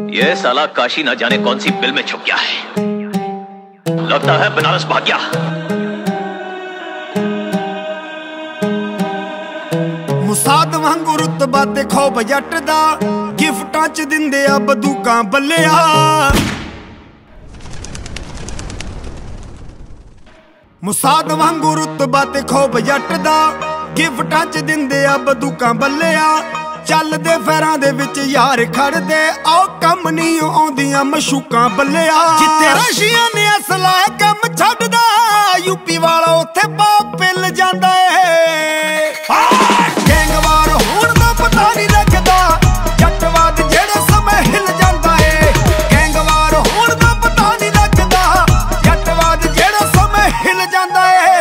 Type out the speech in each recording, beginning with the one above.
ये साला काशी न जाने कौन सी बिल में छुप गया है। लगता है बनारस भाग गया। मुसाद वांगू रुतबा ते खौफ जट दा, गिफ्टां च दिंदे आ बंदूकां बल्लिया। मुसाद वांगू रुतबा ते खौफ जट दा, गिफ्टां च दिंदे आ बंदूकां बल्लिया। चलदे फैरां दे विच यार खड़दे, आओ कम नहीं आउंदियां मशूकां बल्लिया। जित्ते रशिया ने असला कम छड्डदा, यूपी वाला उत्थे पाप पिल जांदा ए। गैंगवार होण दा पता नहीं लगदा, जटवाद जेड़े समय हिल जांदा ए। गैंगवार होण दा पता नहीं लगदा, जटवाद जेड़े समय हिल जांदा ए।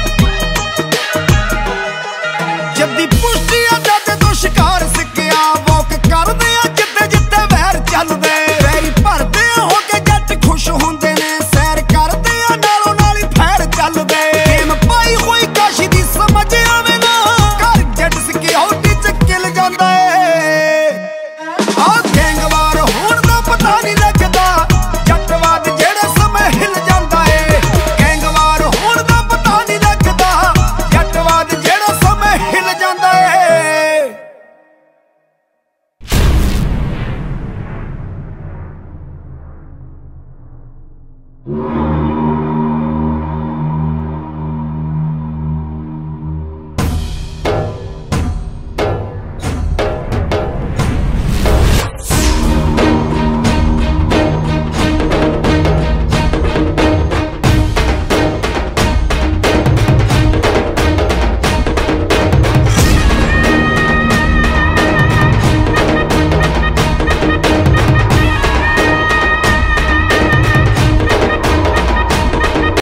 जब दी पुष्टि आदा ते तो शिकार सिक्किया।